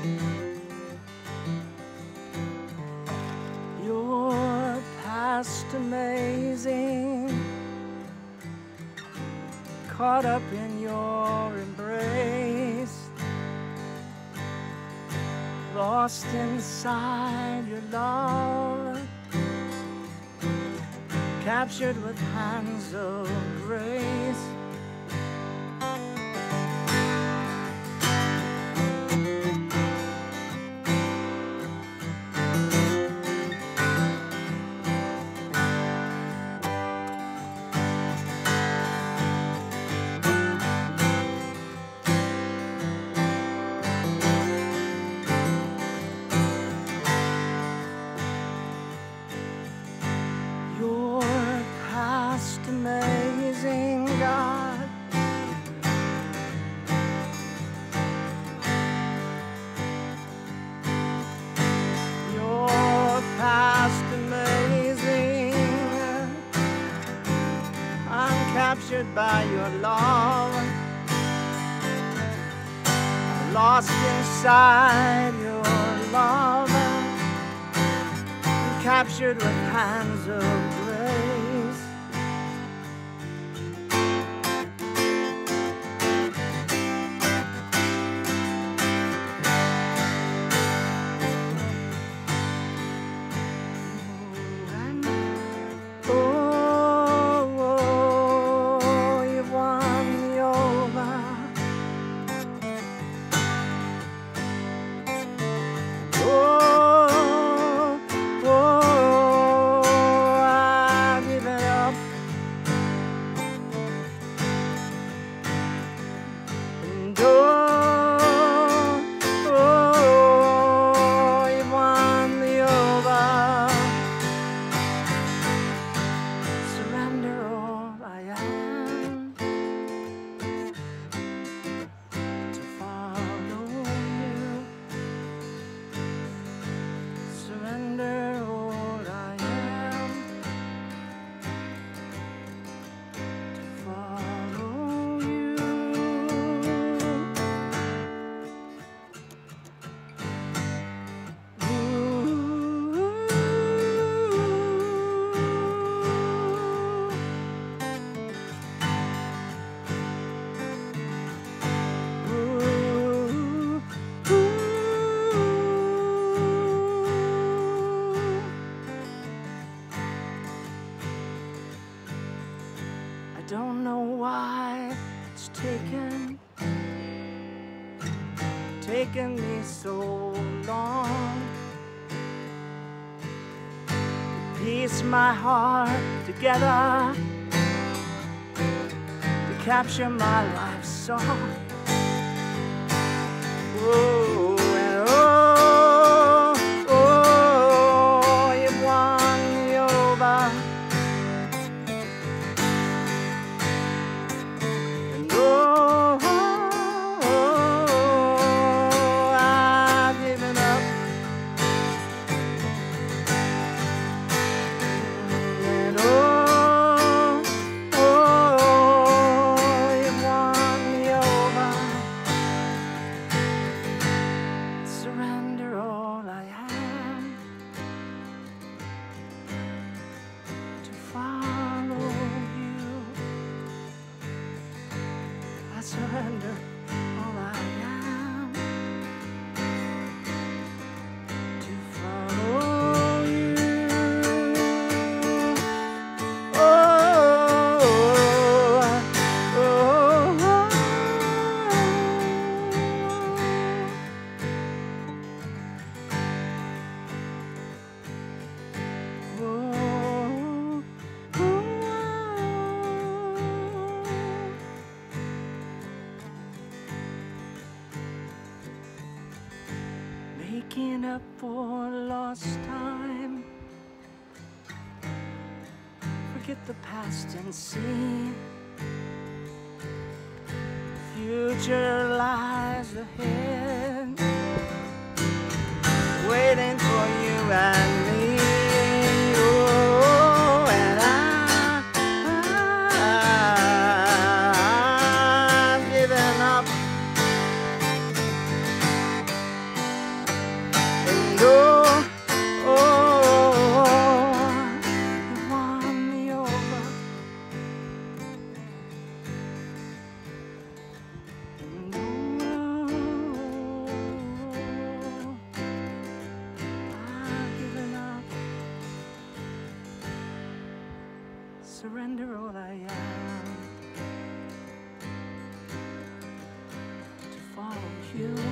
You're past amazing, caught up in your embrace, lost inside your love, captured with hands of grace. You're past amazing, God. You're past amazing. I'm captured by your love, lost inside your love, captured with hands of grace. Oh, oh, you won me over. Oh, oh, I give it up. And oh, you won me over. Surrender all I am to follow you. Surrender all I am to follow you. I don't know why it's taken me so long to piece my heart together, to capture my life song. Oh, and oh, oh, you won me over. And oh, I've given up. And oh, you won me over. Surrender all I am to follow you. I surrender all I am to follow you. Oh, making up for lost time. Forget the past and see future lies ahead, waiting for you and me. Oh, and I've given up. surrender all I am to follow you.